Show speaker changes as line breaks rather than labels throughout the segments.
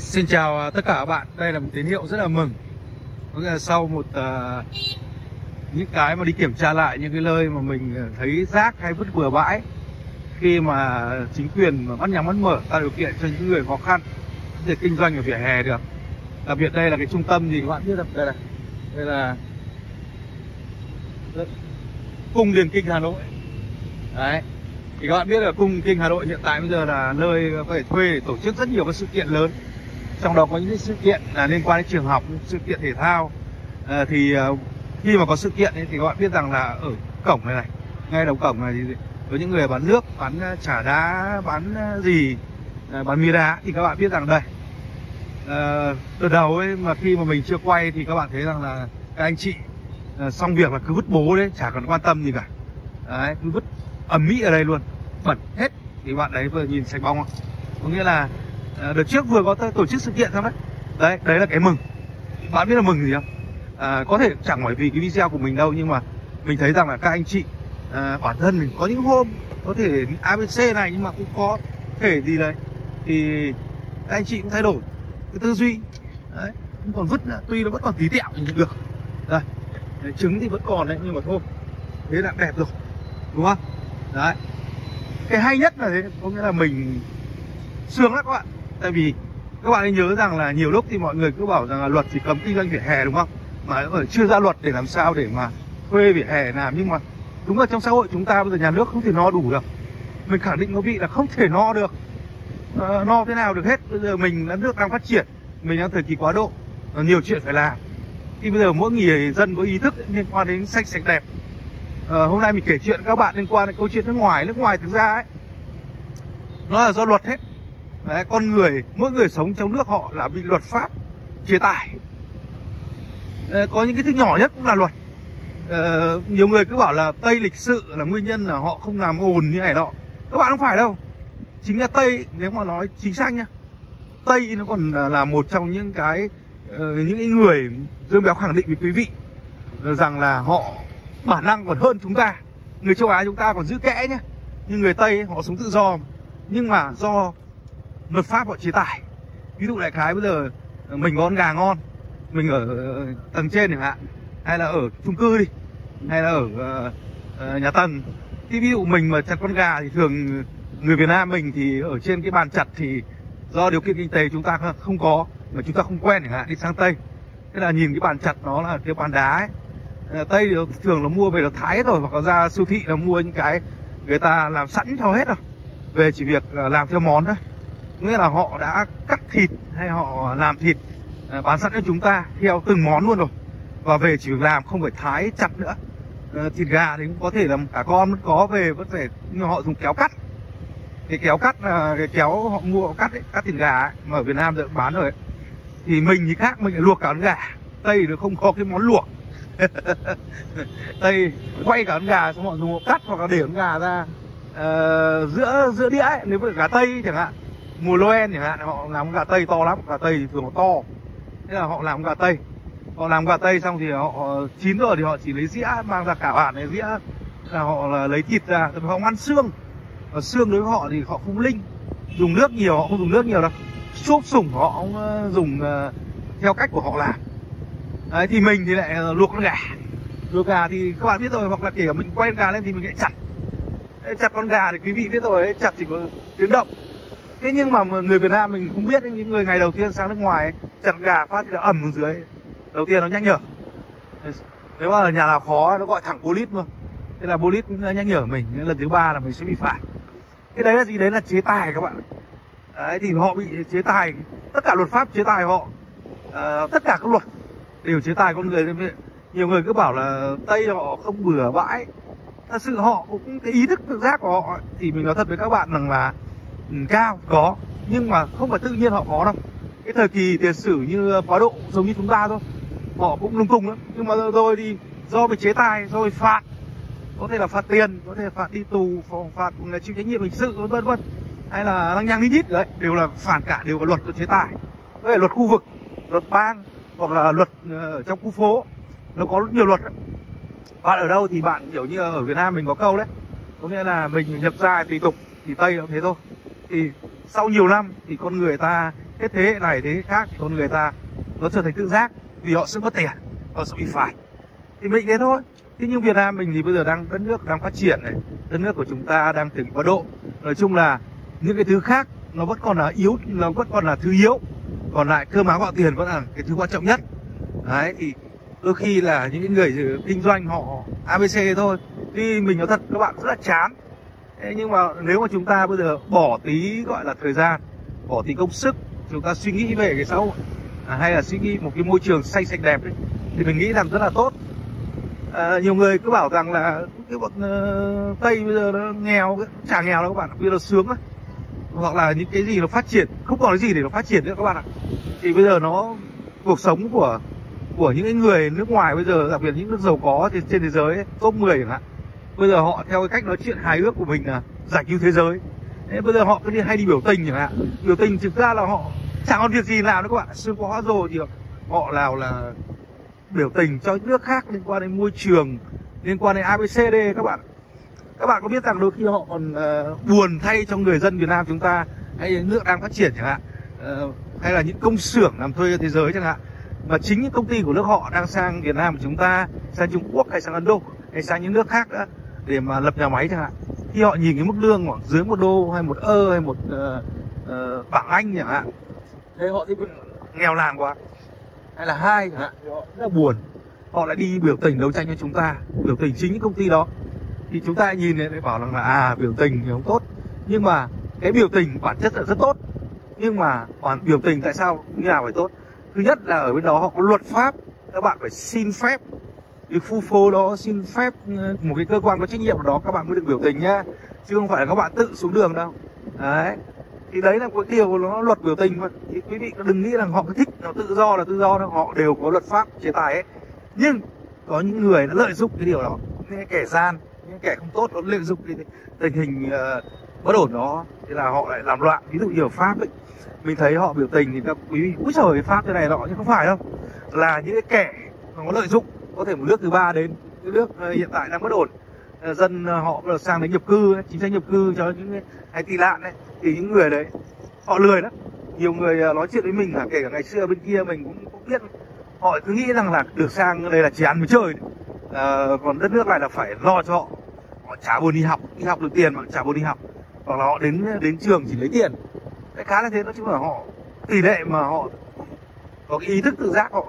Xin chào tất cả các bạn, đây là một tín hiệu rất là mừng. Có nghĩa là sau một những cái mà đi kiểm tra lại những cái nơi mà mình thấy rác hay vứt bừa bãi, khi mà chính quyền mà bắt nhắm mắt mở tạo điều kiện cho những người khó khăn để kinh doanh ở vỉa hè được. Đặc biệt đây là cái trung tâm gì các bạn biết không? Đây này, đây là Cung Điền Kinh Hà Nội. Đấy, thì các bạn biết là Cung Kinh Hà Nội hiện tại bây giờ là nơi có thể thuê để tổ chức rất nhiều các sự kiện lớn. Trong đó có những sự kiện liên quan đến trường học, sự kiện thể thao. Khi mà có sự kiện ấy, thì các bạn biết rằng là ở cổng này, ngay đầu cổng này thì có những người bán nước, bán chả đá, bán bán mía đá. Thì các bạn biết rằng đây, từ đầu ấy mà khi mà mình chưa quay thì các bạn thấy rằng là các anh chị xong việc là cứ vứt bố đấy, chả cần quan tâm gì cả. Đấy, cứ vứt ầm ĩ ở đây luôn, bẩn hết. Thì bạn đấy vừa nhìn sạch bóng không? Có nghĩa là đợt trước vừa có tổ chức sự kiện xong đấy. Đấy là cái mừng. Bạn biết là mừng gì không? Có thể chẳng phải vì cái video của mình đâu, nhưng mà mình thấy rằng là các anh chị bản thân mình có những hôm có thể ABC này, nhưng mà cũng có thể gì đấy thì các anh chị cũng thay đổi cái tư duy. Đấy, còn vứt tuy nó vẫn còn tí tẹo nhưng được. Đây, trứng thì vẫn còn đấy, nhưng mà thôi, thế là đẹp rồi, đúng không? Đấy, cái hay nhất là thế, có nghĩa là mình sướng lắm các bạn. Tại vì các bạn hãy nhớ rằng là nhiều lúc thì mọi người cứ bảo rằng là luật chỉ cấm kinh doanh vỉa hè, đúng không? Mà chưa ra luật để làm sao để mà thuê vỉa hè làm. Nhưng mà đúng là trong xã hội chúng ta bây giờ nhà nước không thể no đủ được. Mình khẳng định có vị là không thể no được. No thế nào được hết. Bây giờ mình là nước đang phát triển, mình đang thời kỳ quá độ, nhiều chuyện phải làm. Thì bây giờ mỗi người dân có ý thức liên quan đến sạch đẹp. Hôm nay mình kể chuyện các bạn liên quan đến câu chuyện nước ngoài. Nước ngoài thực ra ấy, nó là do luật hết. Đấy, con người, mỗi người sống trong nước họ là bị luật pháp chế tài. Có những cái thứ nhỏ nhất cũng là luật. Nhiều người cứ bảo là Tây lịch sự là nguyên nhân là họ không làm ồn như này đó. Các bạn không phải đâu. Chính là Tây, nếu mà nói chính xác nhá, Tây nó còn là một trong những cái người Dương Béo khẳng định với quý vị rằng là họ bản năng còn hơn chúng ta. Người châu Á chúng ta còn giữ kẽ nhá, nhưng người Tây họ sống tự do, nhưng mà do luật pháp họ chế tài. Ví dụ đại khái bây giờ mình có con gà ngon, mình ở tầng trên chẳng hạn, hay là ở chung cư đi, hay là ở nhà tầng, thì ví dụ mình mà chặt con gà thì thường người Việt Nam mình thì ở trên cái bàn chặt thì do điều kiện kinh tế chúng ta không có, mà chúng ta không quen chẳng hạn, đi sang Tây, thế là nhìn cái bàn chặt nó là cái bàn đá ấy. Tây thì thường là mua về là thái rồi, hoặc là ra siêu thị là mua những cái người ta làm sẵn cho hết rồi, về chỉ việc làm theo món thôi. Nghĩa là họ đã cắt thịt hay họ làm thịt bán sẵn cho chúng ta theo từng món luôn rồi, và về chỉ việc làm, không phải thái chặt nữa. Thịt gà thì cũng có thể là cả con vẫn có về, vẫn phải, nhưng mà họ dùng kéo cắt. Cái kéo cắt là cái kéo họ mua, họ cắt ấy, cắt thịt gà ấy, mà ở Việt Nam giờ bán rồi ấy. Thì mình thì khác, mình lại luộc cả con gà. Tây nó không có cái món luộc. Tây quay cả con gà xong họ dùng họ cắt, hoặc là để con gà ra giữa đĩa ấy. Nếu mà gà Tây chẳng hạn, mùa Noel chẳng hạn, họ làm gà Tây to lắm. Gà Tây thì thường nó to, thế là họ làm gà Tây. Họ làm gà Tây xong thì họ chín rồi thì họ chỉ lấy dĩa mang ra cả bản này, dĩa là họ lấy thịt ra, họ không ăn xương. Và xương đối với họ thì họ không linh, dùng nước nhiều, họ không dùng nước nhiều đâu. Xốp sủng họ cũng dùng theo cách của họ làm. Đấy, thì mình thì lại luộc con gà. Luộc gà thì các bạn biết rồi, hoặc là kể cả mình quay con gà lên thì mình lại chặt. Chặt con gà thì quý vị biết rồi, chặt chỉ có tiếng động. Thế nhưng mà người Việt Nam mình không biết, những người ngày đầu tiên sang nước ngoài ấy, chặt gà phát thì là ầm xuống dưới. Đầu tiên nó nhắc nhở. Nếu mà ở nhà nào khó nó gọi thẳng police luôn. Thế là police cũng nhắc nhở mình, lần thứ 3 là mình sẽ bị phạt. Cái đấy là gì? Đấy là chế tài các bạn. Đấy, thì họ bị chế tài, tất cả luật pháp chế tài họ. Tất cả các luật đều chế tài con người. Nhiều người cứ bảo là Tây họ không bừa bãi. Thật sự họ cũng cái ý thức tự giác của họ thì mình nói thật với các bạn rằng là cao, có, nhưng mà không phải tự nhiên họ có đâu. Cái thời kỳ tiền sử như quá độ giống như chúng ta thôi, họ cũng lung tung lắm. Nhưng mà rồi thì do bị chế tài, rồi phạt, có thể là phạt tiền, có thể là phạt đi tù, phạt chịu trách nhiệm hình sự, vân vân, hay là lăng nhăng lít nhít đấy, đều là phản cả, đều có luật chế tài. Có thể luật khu vực, luật bang, hoặc là luật ở trong khu phố, nó có nhiều luật đấy. Bạn ở đâu thì bạn kiểu như ở Việt Nam mình có câu đấy, có nghĩa là mình nhập ra tùy tục, thì Tây cũng thế thôi. Thì sau nhiều năm thì con người ta Cái thế hệ này thế hệ khác thì con người ta nó trở thành tự giác vì họ sẽ mất tiền, họ sẽ bị phạt. Thì mình thế thôi. Thế nhưng Việt Nam mình thì bây giờ đất nước đang phát triển này, đất nước của chúng ta đang từng có độ. Nói chung là những cái thứ khác nó vẫn còn là yếu, nó vẫn còn là thứ yếu. Còn lại cơm áo gạo tiền vẫn là cái thứ quan trọng nhất. Đấy, thì đôi khi là những người kinh doanh họ ABC thôi. Thì mình nói thật các bạn rất là chán. Thế nhưng mà nếu mà chúng ta bây giờ bỏ tí gọi là thời gian, bỏ tí công sức, chúng ta suy nghĩ về cái xã hội, hay là suy nghĩ một cái môi trường xanh sạch đẹp ấy, thì mình nghĩ rằng rất là tốt. Nhiều người cứ bảo rằng là cái bọn Tây bây giờ nó nghèo, chả nghèo đâu các bạn, bây giờ sướng á, hoặc là những cái gì nó phát triển, không còn cái gì để nó phát triển nữa các bạn ạ. Thì bây giờ nó cuộc sống của những cái người nước ngoài bây giờ, đặc biệt những nước giàu có trên thế giới ấy, top 10 chẳng hạn, bây giờ họ theo cái cách nói chuyện hài ước của mình là giải cứu thế giới. Thế bây giờ họ cứ hay đi biểu tình chẳng hạn, biểu tình thực ra là họ chẳng còn việc gì làm nữa các bạn, sướng quá rồi thì họ nào là biểu tình cho nước khác liên quan đến môi trường, liên quan đến ABCD các bạn. Các bạn có biết rằng đôi khi họ còn buồn thay cho người dân Việt Nam chúng ta, hay những nước đang phát triển chẳng hạn, hay là những công xưởng làm thuê thế giới chẳng hạn, mà chính những công ty của nước họ đang sang Việt Nam của chúng ta, sang Trung Quốc hay sang Ấn Độ hay sang những nước khác đó để mà lập nhà máy chẳng hạn. Khi họ nhìn cái mức lương khoảng dưới $1 hay €1 hay bảng Anh chẳng hạn, thế họ thấy nghèo nàn quá, hay là hai chẳng hạn, thì họ rất là buồn. Họ lại đi biểu tình đấu tranh cho chúng ta, biểu tình chính những công ty đó. Thì chúng ta nhìn lại bảo rằng là biểu tình thì không tốt. Nhưng mà cái biểu tình bản chất là rất tốt. Nhưng mà biểu tình tại sao như nào phải tốt? Thứ nhất là ở bên đó họ có luật pháp, các bạn phải xin phép. Cái khu phố đó xin phép một cái cơ quan có trách nhiệm ở đó các bạn mới được biểu tình nhá, chứ không phải là các bạn tự xuống đường đâu. Đấy, thì đấy là cái điều nó luật biểu tình mà. Thì quý vị đừng nghĩ rằng họ cứ thích, nó tự do là tự do đâu, họ đều có luật pháp chế tài ấy. Nhưng có những người đã lợi dụng cái điều đó, những kẻ gian, những kẻ không tốt nó lợi dụng cái tình hình bất ổn đó, thì là họ lại làm loạn. Ví dụ như ở Pháp ấy, mình thấy họ biểu tình thì các quý vị úi trời Pháp thế này nọ, nhưng không phải đâu, là những cái kẻ nó có lợi dụng. Có thể một nước thứ ba đến, cái nước hiện tại đang bất ổn, dân họ sang đến nhập cư, chính sách nhập cư cho những hay tị nạn ấy, thì những người đấy họ lười lắm. Nhiều người nói chuyện với mình là kể cả ngày xưa bên kia mình cũng biết, họ cứ nghĩ rằng là được sang đây là chỉ ăn với chơi, còn đất nước này là phải lo cho họ. Họ chả buồn đi học được tiền mà chả buồn đi học, hoặc là họ đến trường chỉ lấy tiền. Cái khá là thế, nói chung là họ tỷ lệ mà họ có cái ý thức tự giác họ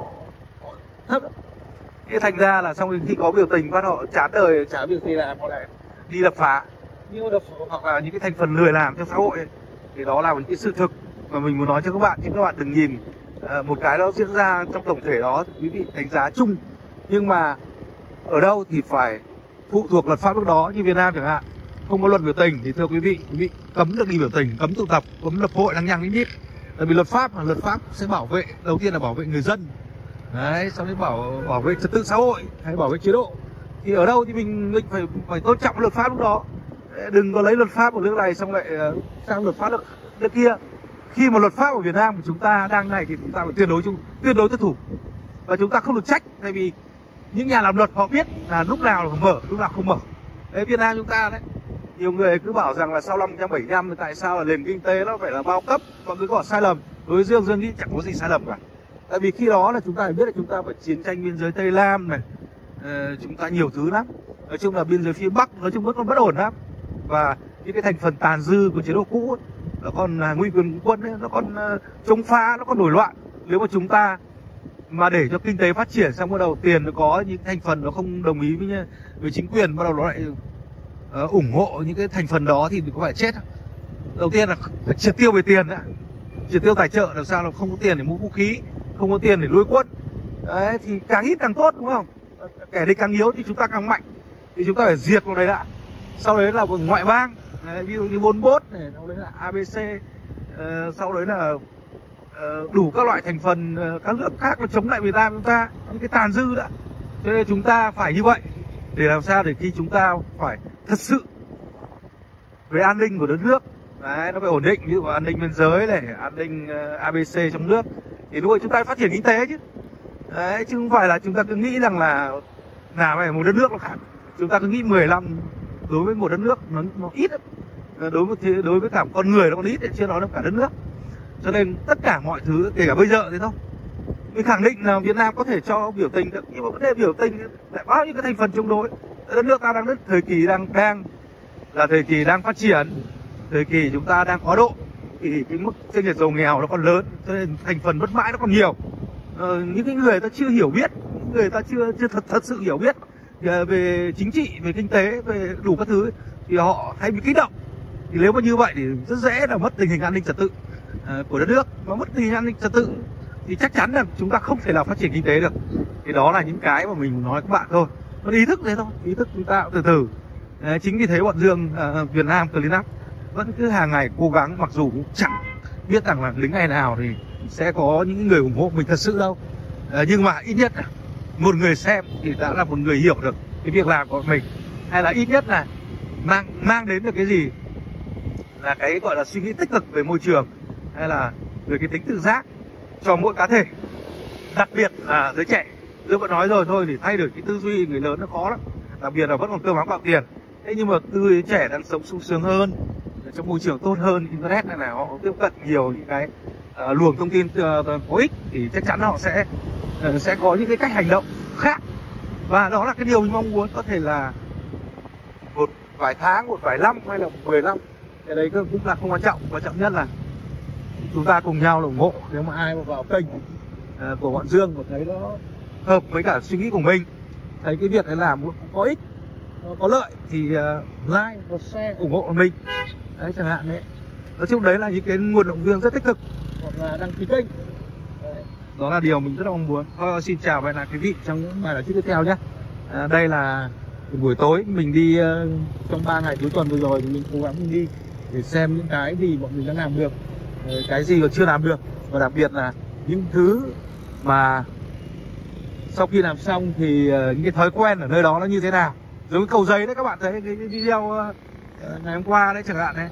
thấp. Thế thành ra là xong khi có biểu tình phát họ chán đời, chả việc gì làm, họ lại đi đập phá. Hoặc là những cái thành phần lười làm trong xã hội ấy. Thì đó là một cái sự thực mà mình muốn nói cho các bạn, chứ các bạn đừng nhìn một cái đó diễn ra trong tổng thể đó quý vị đánh giá chung. Nhưng mà ở đâu thì phải phụ thuộc luật pháp lúc đó. Như Việt Nam chẳng hạn, không có luật biểu tình thì thưa quý vị cấm được đi biểu tình, cấm tụ tập, cấm lập hội lăng nhăng lít nhít. Tại vì luật pháp sẽ bảo vệ, đầu tiên là bảo vệ người dân. Đấy, sau đấy bảo vệ trật tự xã hội hay bảo vệ chế độ. Thì ở đâu thì mình phải tôn trọng luật pháp lúc đó. Đừng có lấy luật pháp của nước này xong lại sang luật pháp nước kia. Khi mà luật pháp của Việt Nam của chúng ta đang này thì chúng ta phải tuyệt đối tuân thủ. Và chúng ta không được trách, tại vì những nhà làm luật họ biết là lúc nào là mở, lúc nào không mở. Đấy, Việt Nam chúng ta đấy, nhiều người cứ bảo rằng là sau năm 1975 thì tại sao là nền kinh tế nó phải là bao cấp, mọi người có sai lầm. Đối với Dương nghĩ chẳng có gì sai lầm cả. Tại vì khi đó là chúng ta phải biết là chúng ta phải chiến tranh biên giới Tây Nam này, chúng ta nhiều thứ lắm. Nói chung là biên giới phía Bắc nói chung vẫn còn bất ổn lắm. Và những cái thành phần tàn dư của chế độ cũ ấy, nó còn nguy quyền quân ấy, nó còn chống phá, nó còn nổi loạn. Nếu mà chúng ta mà để cho kinh tế phát triển xong bắt đầu tiền nó có những thành phần nó không đồng ý với chính quyền, bắt đầu nó lại ủng hộ những cái thành phần đó thì có phải chết không? Đầu tiên là phải triệt tiêu về tiền đã, triệt tiêu tài trợ, làm sao là không có tiền để mua vũ khí, không có tiền để nuôi quân. Đấy, thì càng ít càng tốt đúng không? Kẻ địch càng yếu thì chúng ta càng mạnh, thì chúng ta phải diệt vào đấy đã. Sau đấy là ngoại bang, ví dụ như Pol Pot này, sau đấy là ABC, sau đấy là đủ các loại thành phần các nước khác nó chống lại Việt Nam chúng ta, những cái tàn dư đã. Cho nên chúng ta phải như vậy để làm sao để khi chúng ta phải thật sự về an ninh của đất nước, đấy, nó phải ổn định, ví dụ an ninh biên giới này, an ninh ABC trong nước, thì lúc ấy chúng ta phát triển kinh tế chứ. Đấy, chứ không phải là chúng ta cứ nghĩ rằng là phải một đất nước nó khác. Chúng ta cứ nghĩ 15 đối với một đất nước nó ít lắm. Đối với cả con người nó còn ít, chưa nói đến cả đất nước. Cho nên tất cả mọi thứ, kể cả bây giờ thế thôi, mình khẳng định là Việt Nam có thể cho biểu tình được, nhưng mà vấn đề biểu tình lại bao nhiêu cái thành phần chống đối. Đất nước ta đang rất thời kỳ đang là thời kỳ đang phát triển, thời kỳ chúng ta đang có độ, thì cái mức chênh lệch giàu nghèo nó còn lớn, cho nên thành phần bất mãn nó còn nhiều. Những cái người ta chưa hiểu biết, những người ta chưa thật sự hiểu biết về chính trị, về kinh tế, về đủ các thứ, thì họ hay bị kích động. Thì nếu mà như vậy thì rất dễ là mất tình hình an ninh trật tự của đất nước. Mà mất tình hình an ninh trật tự thì chắc chắn là chúng ta không thể nào phát triển kinh tế được. Thì đó là những cái mà mình nói các bạn thôi. Nó ý thức thế thôi, ý thức chúng ta từ từ. Chính vì thế bọn Dương Việt Nam Clean Up vẫn cứ hàng ngày cố gắng, mặc dù cũng chẳng biết rằng là đến ngày nào thì sẽ có những người ủng hộ mình thật sự đâu. Nhưng mà ít nhất là một người xem thì đã là một người hiểu được cái việc làm của mình, hay là ít nhất là mang đến được cái gì là cái gọi là suy nghĩ tích cực về môi trường, hay là về cái tính tự giác cho mỗi cá thể, đặc biệt là giới trẻ. Dương vẫn nói rồi thôi, thì thay đổi cái tư duy người lớn nó khó lắm, đặc biệt là vẫn còn cơm áo gạo tiền. Thế nhưng mà tư duy trẻ đang sống sung sướng hơn, trong môi trường tốt hơn, internet này là họ tiếp cận nhiều những cái luồng thông tin có ích, thì chắc chắn họ sẽ có những cái cách hành động khác. Và đó là cái điều mình mong muốn, có thể là một vài tháng, một vài năm, hay là 10 năm, cái đấy cũng là không quan trọng. Quan trọng nhất là chúng ta cùng nhau ủng hộ. Nếu mà ai mà vào kênh của bọn Dương mà thấy nó hợp với cả suy nghĩ của mình, thấy cái việc này làm có ích, có lợi, thì like và share ủng hộ mình đấy, chẳng hạn đấy. Nói chung đấy là những cái nguồn động viên rất tích cực, hoặc là đăng ký kênh. Đó là điều mình rất là mong muốn. Xin chào và hẹn gặp lại quý vị trong những bài nói tiếp theo nhé. Đây là buổi tối mình đi trong 3 ngày cuối tuần vừa rồi, thì mình cố gắng mình đi để xem những cái gì bọn mình đã làm được, cái gì còn chưa làm được, và đặc biệt là những thứ mà sau khi làm xong thì những cái thói quen ở nơi đó nó như thế nào. Giống cái cầu giấy đấy, các bạn thấy cái video ngày hôm qua đấy chẳng hạn đấy,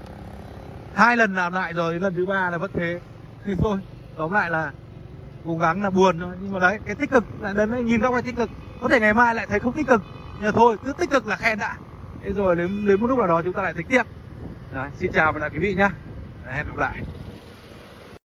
2 lần làm lại rồi, lần thứ 3 là vẫn thế. Thì thôi, tóm lại là cố gắng là buồn thôi, nhưng mà đấy, cái tích cực là đến nhìn góc này tích cực, có thể ngày mai lại thấy không tích cực, nhưng thôi cứ tích cực là khen đã. Thế rồi đến một lúc nào đó chúng ta lại tính tiếp. Đấy, xin chào và hẹn gặp lại quý vị nhé. Hẹn gặp lại.